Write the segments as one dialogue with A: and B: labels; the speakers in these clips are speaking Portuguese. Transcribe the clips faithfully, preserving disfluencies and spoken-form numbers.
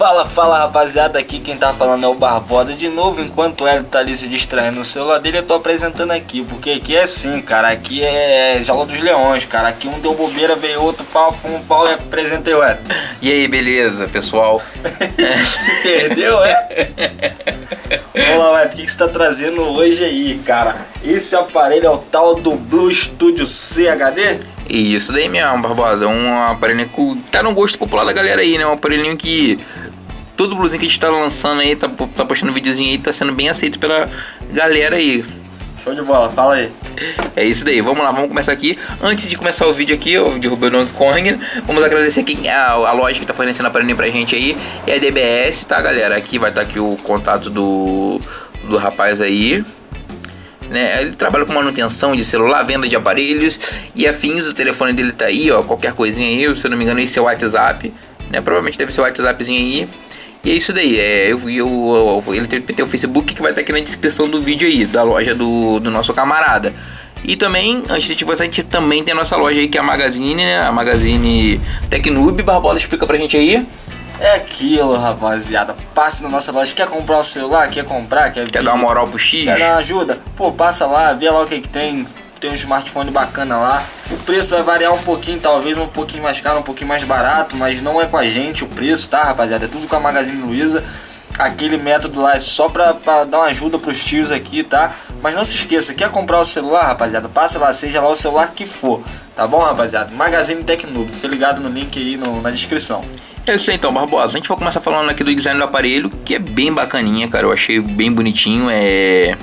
A: Fala, fala rapaziada, aqui quem tá falando é o Barbosa de novo. Enquanto o Hélio tá ali se distraindo no celular dele, eu tô apresentando aqui, porque aqui é assim, cara, aqui é Jaula dos Leões, cara. Aqui um deu bobeira, veio outro pau com um pau e apresentei o Hélio.
B: E aí, beleza, pessoal?
A: Se perdeu, é? Vamos lá, Hélio, o que, que você tá trazendo hoje aí, cara? Esse aparelho é o tal do Blue Studio C H D?
B: Isso daí mesmo, Barbosa, um aparelhinho que tá no gosto popular da galera aí, né? Um aparelhinho que todo blusinho que a gente tá lançando aí, tá, tá postando videozinho aí, tá sendo bem aceito pela galera aí.
A: Show de bola, fala aí.
B: É isso daí, vamos lá, vamos começar aqui. Antes de começar o vídeo aqui, eu derrubei o Donkey Kong. Vamos agradecer aqui a, a loja que tá fornecendo aparelhinho pra gente aí. É a D B S, tá, galera? Aqui vai estar tá aqui o contato do, do rapaz aí. Né? Ele trabalha com manutenção de celular, venda de aparelhos e afins. O telefone dele tá aí, ó. Qualquer coisinha aí, se eu não me engano, esse é o WhatsApp, né? Provavelmente deve ser o WhatsAppzinho aí. E é isso daí. É, eu, eu, eu, ele tem, tem o Facebook que vai estar tá aqui na descrição do vídeo aí, da loja do, do nosso camarada. E também, antes de te você, a gente também tem a nossa loja aí, que é a Magazine, né? A Magazine Tecnoob. Barbosa, explica pra gente aí.
A: É aquilo, rapaziada. Passe na nossa loja. Quer comprar um celular? Quer comprar? Quer,
B: quer dar uma moral pro X?
A: Quer dar uma ajuda? Pô, passa lá, vê lá o que, que tem. Tem um smartphone bacana lá. O preço vai variar um pouquinho, talvez um pouquinho mais caro, um pouquinho mais barato, mas não é com a gente o preço, tá, rapaziada? É tudo com a Magazine Luiza. Aquele método lá é só pra, pra dar uma ajuda pros tios aqui, tá? Mas não se esqueça, quer comprar o celular, rapaziada? Passa lá, seja lá o celular que for. Tá bom, rapaziada? Magazine Tecnoob. Fica ligado no link aí no, na descrição.
B: É isso aí então, Barbosa. A gente vai começar falando aqui do design do aparelho, que é bem bacaninha, cara. Eu achei bem bonitinho. É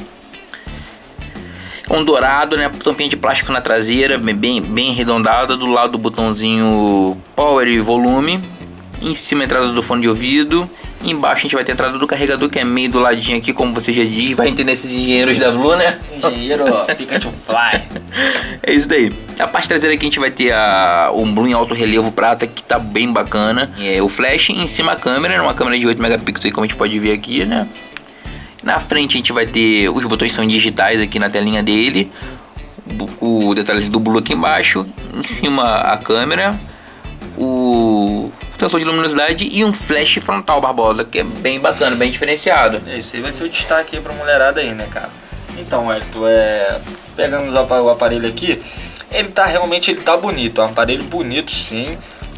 B: um dourado, né? Tampinha de plástico na traseira, bem, bem arredondada. Do lado do botãozinho Power e Volume. Em cima a entrada do fone de ouvido. Embaixo a gente vai ter a entrada do carregador, que é meio do ladinho aqui, como você já diz. Vai entender esses engenheiros da Blue, né?
A: Engenheiro Pikachu Fly.
B: É isso daí. A parte traseira aqui a gente vai ter a, um Blue em alto relevo prata, que tá bem bacana. É, o flash, em cima a câmera, uma câmera de oito megapixels, como a gente pode ver aqui, né? Na frente a gente vai ter, os botões são digitais aqui na telinha dele. O detalhe do Blue aqui embaixo. Em cima a câmera. O sensor de luminosidade e um flash frontal, Barbosa, que é bem bacana, bem diferenciado.
A: Esse aí vai ser o destaque aí pra mulherada aí, né, cara? Então, Hélio, é... pegamos o aparelho aqui, ele tá realmente, ele tá bonito, é um aparelho bonito sim,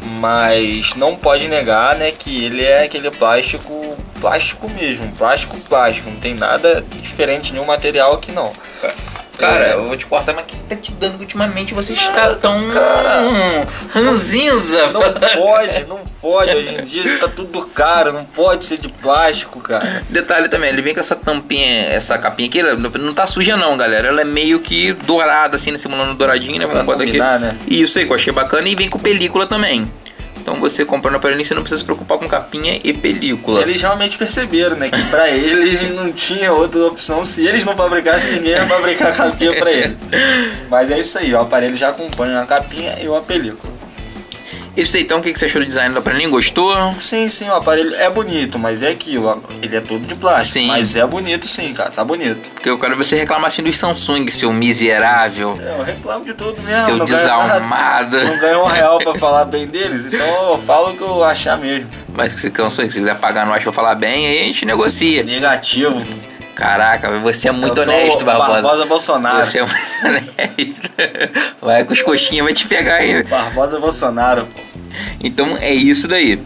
A: mas não pode negar, né, que ele é aquele plástico, plástico mesmo, plástico, plástico, não tem nada diferente, nenhum material aqui não.
B: Cara,
A: é.
B: eu vou te cortar, mas o que tá te dando ultimamente? Você está tão cara, ranzinza.
A: Não pode, não pode. Hoje em dia tá tudo caro, não pode ser de plástico, cara.
B: Detalhe também, ele vem com essa tampinha, essa capinha aqui, não tá suja não, galera. Ela é meio que dourada, assim, né? Simulando douradinho, né? Vamos botar aqui. Né? Isso aí, que eu achei bacana. E vem com película também. Então você comprando o aparelho, você não precisa se preocupar com capinha e película.
A: Eles realmente perceberam, né? Que pra eles não tinha outra opção. Se eles não fabricassem, ninguém ia fabricar capinha pra ele. Mas é isso aí, o aparelho já acompanha uma capinha e uma película.
B: Isso aí, então, o que você achou do design do aparelho? Gostou?
A: Sim, sim, o aparelho é bonito, mas é aquilo, ele é todo de plástico. Sim. Mas é bonito sim, cara, tá bonito.
B: Porque eu quero você reclamar assim dos Samsung, seu miserável.
A: É, eu reclamo de tudo mesmo.
B: Seu
A: não
B: desalmado.
A: Não ganho um real pra falar bem deles, então eu falo o que eu achar mesmo.
B: Mas se cansou, se quiser pagar nós pra falar bem, aí a gente negocia.
A: Negativo.
B: Caraca, você é muito
A: eu sou
B: honesto, Barbosa.
A: Barbosa Bolsonaro.
B: Você é muito honesto. Vai com os coxinhas, vai te pegar aí.
A: Barbosa Bolsonaro, pô.
B: Então é isso daí.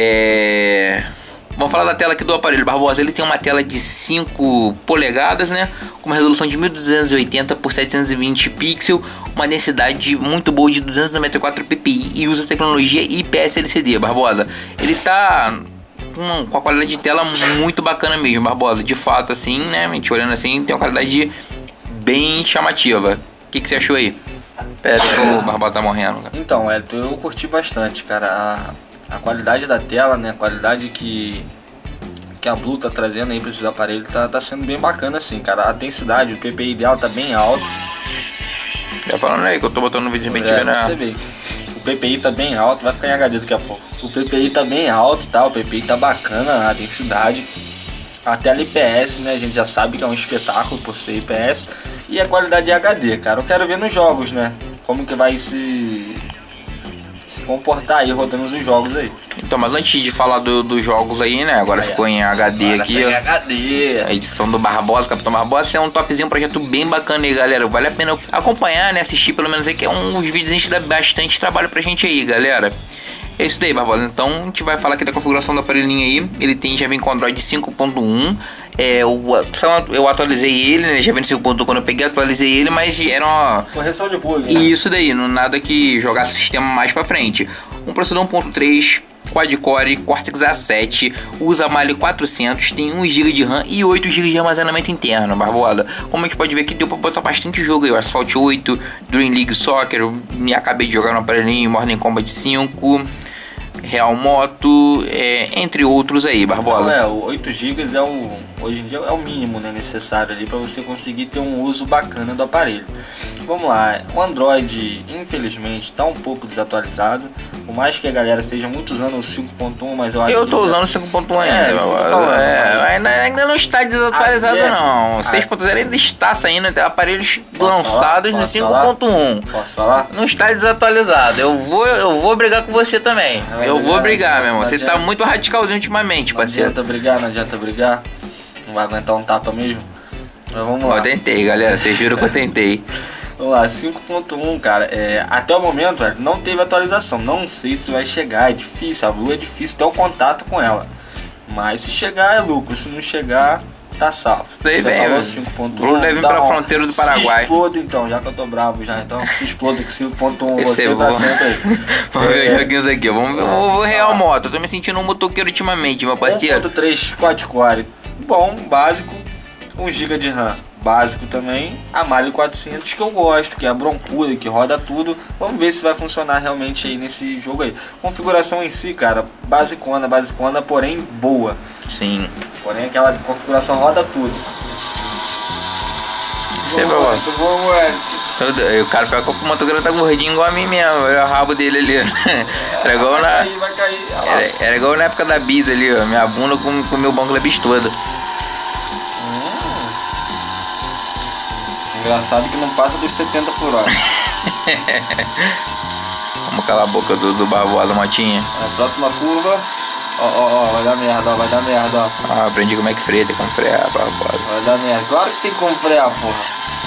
B: É... Vamos falar da tela aqui do aparelho, Barbosa. Ele tem uma tela de cinco polegadas, né? Com uma resolução de mil duzentos e oitenta por setecentos e vinte pixels. Uma densidade muito boa de duzentos e noventa e quatro p p i. E usa tecnologia I P S L C D, Barbosa. Ele tá com, com a qualidade de tela muito bacana mesmo, Barbosa. De fato, assim, né? A gente olhando assim, tem uma qualidade bem chamativa. O que, que você achou aí? Pera, o Barbosa tá morrendo, cara.
A: Então, Elton, eu curti bastante, cara. A, a qualidade da tela, né? A qualidade que, que a Blue tá trazendo aí pra esses aparelhos tá, tá sendo bem bacana, assim, cara. A densidade, o P P I dela tá bem alto.
B: Já falando aí que eu tô botando no vídeo bem
A: é, né? Você vê. O P P I tá bem alto, vai ficar em H D daqui a pouco. O P P I tá bem alto, tá? O P P I tá bacana, a densidade. A tela I P S, né? A gente já sabe que é um espetáculo por ser I P S. E a qualidade é H D, cara. Eu quero ver nos jogos, né? Como que vai se, se se comportar aí rodando os jogos aí.
B: Então, mas antes de falar do, dos jogos aí, né? Agora aí, ficou em H D agora aqui, ó.
A: H D.
B: A edição do Barbosa, Capitão Barbosa, é um topzinho, um projeto bem bacana aí, galera. Vale a pena acompanhar, né? Assistir pelo menos aí, que é um, uns vídeos que dá bastante trabalho pra gente aí, galera. É isso daí, Barbosa. Então a gente vai falar aqui da configuração do aparelhinho aí. Ele tem, já vem com Android cinco ponto um. É, eu, eu atualizei ele, né? Já vem no cinco ponto um quando eu peguei, atualizei ele, mas era uma
A: correção de bug, né?
B: Isso daí, não nada que jogasse o sistema mais pra frente. Um processador um ponto três, quad-core, Cortex A sete, usa Mali quatrocentos, tem um giga de RAM e oito gigas de armazenamento interno, Barbosa. Como a gente pode ver que deu pra botar bastante jogo aí, o Asphalt oito, Dream League Soccer, eu me acabei de jogar no aparelhinho, Morning Combat cinco, Real Moto, é, entre outros aí, Barbosa.
A: Não, é, o oito gigas é o, hoje em dia é o mínimo, né, necessário ali para você conseguir ter um uso bacana do aparelho. Vamos lá, o Android infelizmente está um pouco desatualizado, por mais que a galera esteja muito usando o cinco ponto um, mas eu acho
B: eu
A: que...
B: tô usando o cinco ponto um ainda,
A: é, isso que eu tô falando,
B: é,
A: mas...
B: ainda, ainda não está desatualizado
A: Até...
B: não, seis ponto zero ainda está saindo, tem aparelhos
A: Posso
B: lançados
A: falar?
B: no cinco ponto um.
A: Posso falar?
B: Não está desatualizado, eu vou, eu vou brigar com você também,
A: Vai
B: eu
A: brigar,
B: vou brigar, meu irmão, você
A: adianta.
B: tá muito radicalzinho ultimamente, parceiro.
A: Não adianta brigar, não adianta brigar, não vai aguentar um tapa mesmo, mas vamos lá.
B: Eu tentei, galera, vocês viram que eu tentei.
A: Vamos lá, cinco ponto um, cara, é, até o momento velho, não teve atualização, não sei se vai chegar, é difícil, a Blue é difícil ter o contato com ela, mas se chegar é lucro, se não chegar, tá salvo.
B: Daí
A: Você
B: bem,
A: falou cinco ponto um,
B: Blue deve vir pra fronteira do Paraguai.
A: Se exploda então, já que eu tô bravo já, então se exploda com cinco ponto um, você
B: é
A: pra
B: bom.
A: sempre aí.
B: Vamos ver
A: É,
B: os joguinhos aqui, vamos ver o Real Moto, eu tô me sentindo um motoqueiro ultimamente, meu
A: um
B: parceiro.
A: ponto três quad-core, bom, básico, um giga de RAM. Básico também, a Mali quatrocentos que eu gosto, que é a broncura, que roda tudo. Vamos ver se vai funcionar realmente aí nesse jogo aí. Configuração em si, cara, basicona, basicona, porém boa.
B: Sim.
A: Porém aquela configuração roda tudo.
B: Sei,
A: Vamos,
B: Barbosa.
A: Hélio, vamos, Hélio.
B: Todo- O cara fica com o motoqueiro tá gordinho igual a mim mesmo, olha o rabo dele ali. Era igual
A: Vai
B: na,
A: cair, vai cair. Olha lá.
B: era, era igual na época da Bis ali, ó. Minha bunda com, com o meu banco da Bis toda.
A: Engraçado que não passa dos setenta por hora.
B: Vamos calar a boca do, do Barbosa, Motinha.
A: É, próxima curva. Ó, ó, ó, vai dar merda, ó, vai dar merda, ó.
B: Ah, aprendi como é que freia, tem como frear, Barbosa.
A: Vai dar merda. Claro que tem como frear, porra.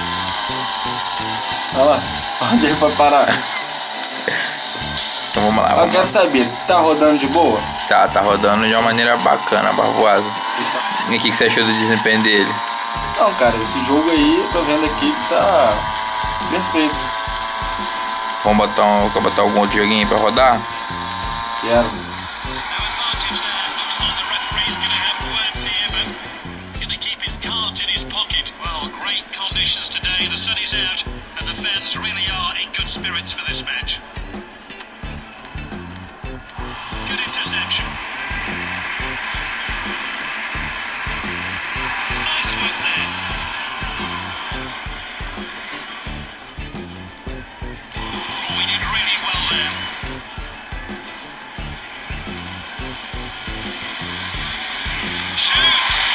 A: Olha lá. Onde ele foi parar?
B: Então vamos lá,
A: Eu
B: vamos
A: quero
B: lá.
A: saber, tá rodando de boa?
B: Tá, tá rodando de uma maneira bacana, Barbosa. E o que, que você achou do desempenho dele?
A: Não, cara, esse jogo aí, eu tô vendo aqui que tá perfeito.
B: Vamos botar, um, vamos botar algum outro joguinho aí pra rodar?
A: Quero.
C: No advantage there. Looks like the referee's going to have words here, but he's going to keep his cards in his pocket. Well, great conditions today. The sun is out, and the fans really are in good spirits for this match. Good interception. Nice work there. Oh, he did really well there. Shoots!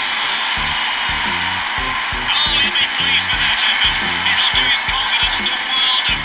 C: Oh, he'll be pleased with that effort. It'll do his confidence the world of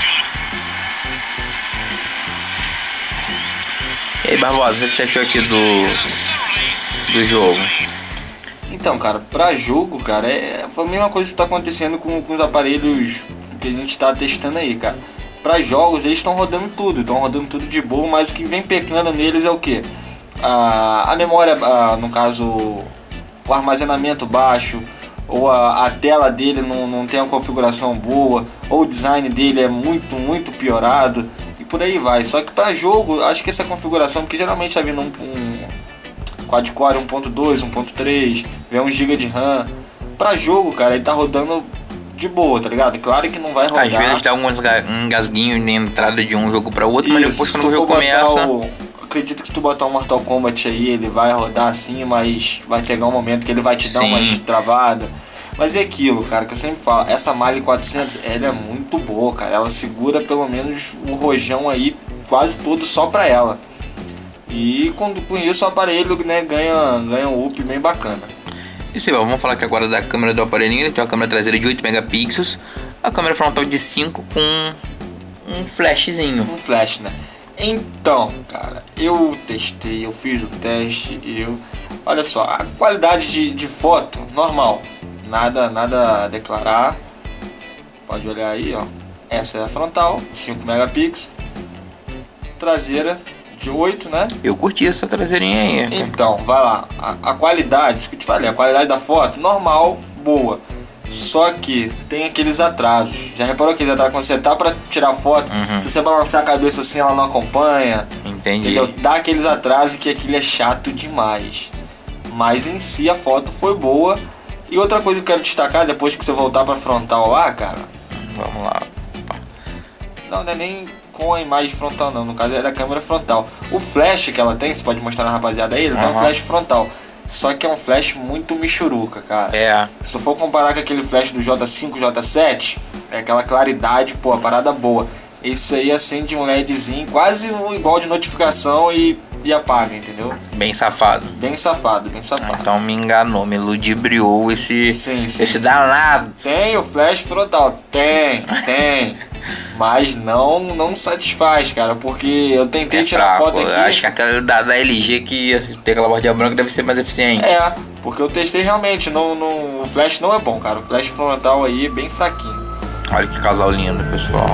C: good.
B: E aí, Barbosa, o que você achou aqui do,
C: Thoroughly
B: do jogo?
A: Então, cara, pra jogo, cara, é, foi a mesma coisa que tá acontecendo com, com os aparelhos que a gente tá testando aí, cara. Pra jogos, eles estão rodando tudo, estão rodando tudo de boa, mas o que vem pecando neles é o que? A, a memória, a, no caso, o armazenamento baixo, ou a, a tela dele não, não tem uma configuração boa, ou o design dele é muito, muito piorado, e por aí vai. Só que pra jogo, acho que essa configuração, porque geralmente tá vindo um, um quad-core um ponto dois, um ponto três, vem um giga de RAM. Pra jogo, cara, ele tá rodando de boa, tá ligado? Claro que não vai rodar.
B: Às vezes dá alguns ga- um gasguinho na entrada de um jogo para outro, mas
A: Isso,
B: depois
A: se
B: quando
A: tu
B: o jogo
A: for botar
B: começa.
A: o- acredito que tu botar um Mortal Kombat aí, ele vai rodar assim, mas vai pegar um momento que ele vai te dar
B: Sim.
A: umas travadas. Mas é aquilo, cara, que eu sempre falo, essa Mali quatrocentos, ela é muito boa, cara. Ela segura pelo menos o rojão aí quase todo só pra ela. E com, com isso o aparelho, né, ganha, ganha um up bem bacana.
B: Isso aí, ó, vamos falar aqui agora da câmera do aparelhinho. Ele tem uma câmera traseira de oito megapixels, a câmera frontal de cinco com um flashzinho.
A: Um flash, né? Então, cara, eu testei, eu fiz o teste e eu... Olha só, a qualidade de, de foto, normal. Nada, nada a declarar. Pode olhar aí, ó. Essa é a frontal, cinco megapixels. Traseira de oito, né?
B: Eu curti essa traseirinha aí.
A: Então, vai lá. A, a qualidade, isso que eu te falei, a qualidade da foto, normal, boa. Só que tem aqueles atrasos. Já reparou aqueles atrasos quando você tá pra tirar foto?
B: Uhum.
A: Se você balançar a cabeça assim, ela não acompanha.
B: Entendi.
A: Entendeu? Dá aqueles atrasos que aquilo é chato demais. Mas em si a foto foi boa. E outra coisa que eu quero destacar, depois que você voltar pra frontal lá, cara.
B: Vamos lá.
A: Não, não é nem com a imagem frontal não, no caso é da câmera frontal. O flash que ela tem, você pode mostrar na rapaziada aí, ele uhum. tem um flash frontal. Só que é um flash muito michuruca, cara. É. Se tu for comparar com aquele flash do J cinco, J sete, é aquela claridade, pô, a parada boa. Esse aí acende um LEDzinho, quase igual de notificação e, e apaga, entendeu?
B: Bem safado.
A: Bem safado, bem safado.
B: Ah, então me enganou, me ludibriou esse,
A: sim, sim.
B: esse danado.
A: Tem o flash frontal, tem, tem. Mas não, não satisfaz, cara, porque eu tentei é tirar fraco. foto aqui.
B: Eu acho que aquela da, da L G que tem aquela bordinha branca deve ser mais eficiente.
A: É, porque eu testei realmente, no, no, o flash não é bom, cara. O flash frontal aí é bem fraquinho.
B: Olha que casal lindo, pessoal.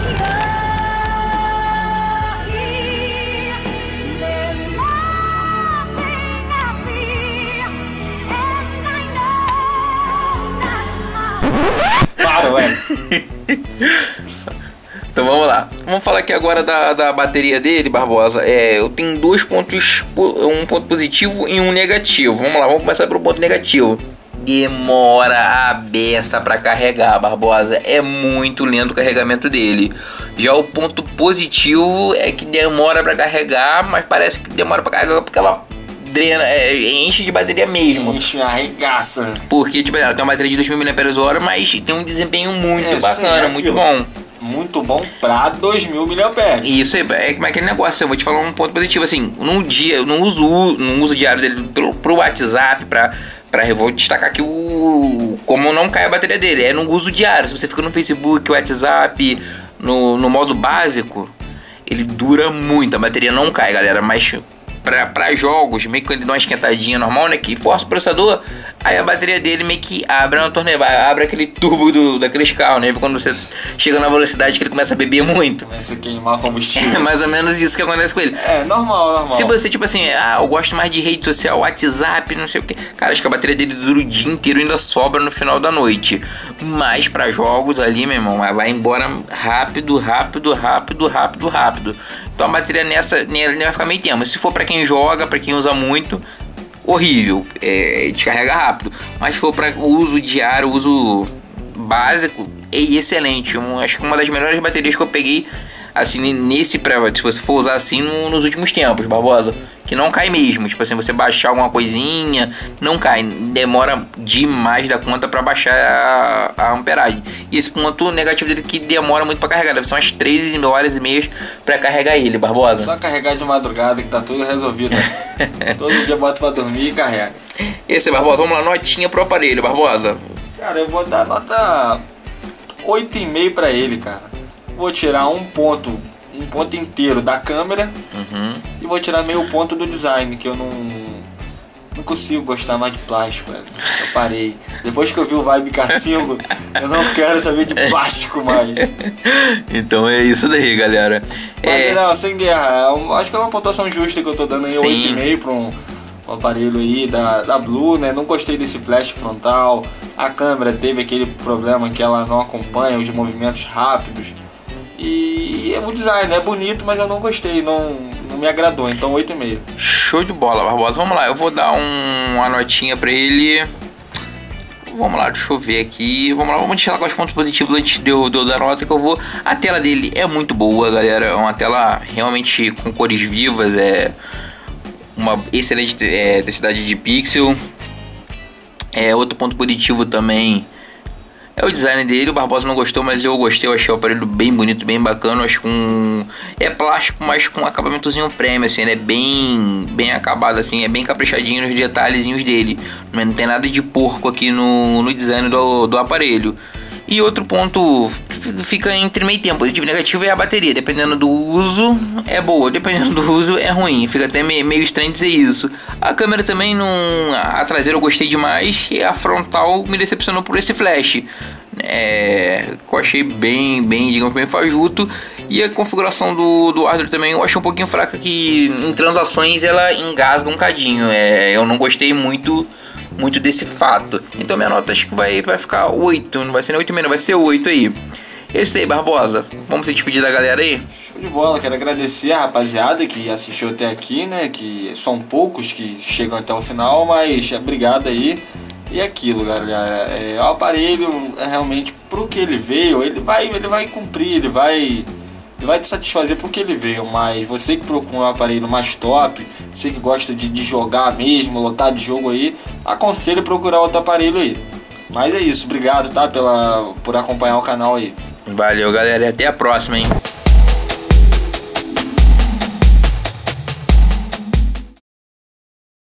A: Para, ué.
B: Então vamos lá. Vamos falar aqui agora da, da bateria dele, Barbosa. É, eu tenho dois pontos, um ponto positivo e um negativo. Vamos lá, vamos começar pelo ponto negativo. Demora a beça para carregar, Barbosa. É muito lento o carregamento dele. Já o ponto positivo é que demora para carregar, mas parece que demora para carregar porque ela drena, é, enche de bateria mesmo.
A: Enche, arregaça.
B: Porque tipo, ela tem uma bateria de dois mil miliampères-hora, mas tem um desempenho muito
A: é,
B: bacana,
A: sim,
B: muito bom.
A: Muito bom pra dois mil miliampères.
B: Isso aí, é como é aquele negócio. Eu vou te falar um ponto positivo. Assim, num dia, eu não uso, não uso diário dele pro, pro WhatsApp, pra. Pra, eu vou destacar aqui o como não cai a bateria dele. É no uso diário. Se você fica no Facebook, WhatsApp, no, no modo básico, ele dura muito. A bateria não cai, galera. Mas pra, pra jogos, meio que ele dá uma esquentadinha normal, né? Que força o processador. Aí a bateria dele meio que abre uma torneira, abre aquele turbo do, daqueles carros, né? Quando você chega na velocidade que ele começa a beber muito.
A: Começa a queimar combustível.
B: É mais ou menos isso que acontece com ele.
A: É, normal, normal.
B: Se você, tipo assim, ah, eu gosto mais de rede social, WhatsApp, não sei o que. Cara, acho que a bateria dele dura o dia inteiro e ainda sobra no final da noite. Mas pra jogos ali, meu irmão, vai embora rápido, rápido, rápido, rápido, rápido. Então a bateria nessa, nela vai ficar meio tempo. Se for pra quem joga, pra quem usa muito, horrível, é, descarrega rápido. Mas se for para uso diário, uso básico, é excelente. Um, acho que uma das melhores baterias que eu peguei assim nesse pré, se você for usar assim no, nos últimos tempos, Barbosa, que não cai mesmo. Tipo assim, você baixar alguma coisinha, não cai, demora demais da conta para baixar a, a amperagem. E esse ponto negativo dele que demora muito para carregar, deve ser umas três horas e meia para carregar ele, Barbosa.
A: Só carregar de madrugada que tá tudo resolvido. Todo dia bota para dormir e carrega.
B: Esse, Barbosa, vamos lá, notinha pro aparelho, Barbosa.
A: Cara, eu vou dar nota oito e meio para ele, cara. Vou tirar um ponto, um ponto inteiro da câmera,
B: uhum.
A: e vou tirar meio ponto do design, que eu não, não consigo gostar mais de plástico, velho. Eu parei. Depois que eu vi o Vibe K cinco, eu não quero saber de plástico mais.
B: Então é isso daí, galera.
A: Mas
B: é...
A: não, sem guerra, eu acho que é uma pontuação justa que eu tô dando aí, oito e meio para um, um aparelho aí da, da Blue, né? Não gostei desse flash frontal. A câmera teve aquele problema que ela não acompanha os movimentos rápidos. E o design é bonito, mas eu não gostei, não, não me agradou, então oito e meio.
B: Show de bola, Barbosa. Vamos lá, eu vou dar um, uma notinha pra ele. Vamos lá, deixa eu ver aqui. Vamos lá, vamos deixar com os pontos positivos antes de eu, de eu dar nota que eu vou. A tela dele é muito boa, galera. É uma tela realmente com cores vivas, é uma excelente é, densidade de pixel. É, outro ponto positivo também é o design dele. O Barbosa não gostou, mas eu gostei. Eu achei o aparelho bem bonito, bem bacana. Eu acho com... é plástico, mas com acabamentozinho premium, assim, né? Bem, bem acabado, assim. É bem caprichadinho nos detalhezinhos dele. Não tem nada de porco aqui no, no design do, do aparelho. E outro ponto fica entre meio tempo. Positivo e negativo é a bateria. Dependendo do uso, é boa. Dependendo do uso, é ruim. Fica até meio, meio estranho dizer isso. A câmera também não... A traseira eu gostei demais. E a frontal me decepcionou por esse flash. É... Eu achei bem, bem, digamos, bem fajuto. E a configuração do, do hardware também eu achei um pouquinho fraca. Que em transações ela engasga um cadinho. É... Eu não gostei muito... muito desse fato. Então minha nota acho que vai, vai ficar oito. Não vai ser nem oito e meio, não vai ser oito aí. Esse aí, Barbosa. Vamos se despedir da galera aí?
A: Show de bola. Quero agradecer a rapaziada que assistiu até aqui, né? Que são poucos que chegam até o final, mas obrigado aí. E aquilo, galera. É, o aparelho é realmente pro que ele veio, ele vai, ele vai cumprir, ele vai... Ele vai te satisfazer porque ele veio, mas você que procura um aparelho mais top, você que gosta de, de jogar mesmo, lotar de jogo aí, aconselho procurar outro aparelho aí. Mas é isso, obrigado, tá, pela, por acompanhar o canal aí.
B: Valeu, galera, e até a próxima, hein.